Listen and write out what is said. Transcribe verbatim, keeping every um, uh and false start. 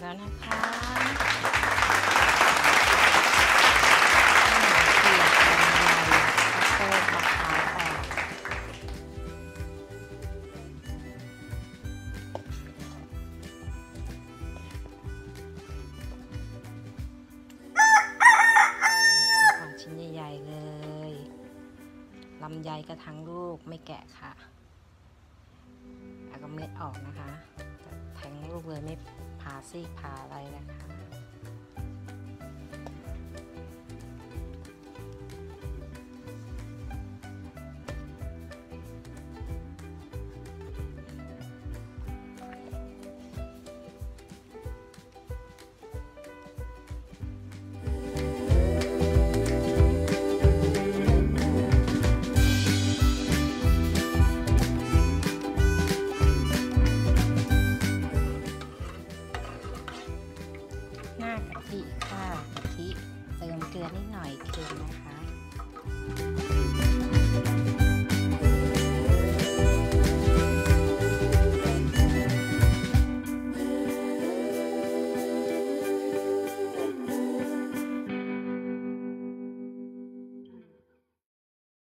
แล้วนะคะเปียกลำไยข้าวโพดมะพร้าวอ่อนอ่อนชิ้นใหญ่ๆเลยลำไยก็ทั้งลูกไม่แกะค่ะแล้วก็เม็ดออกนะคะแทงลูกเลยไม่ผ่าซีกผ่าอะไรนะคะหน้ากะทิค่ะกะทิเติมเกลือนิดหน่อยเค็มนะคะ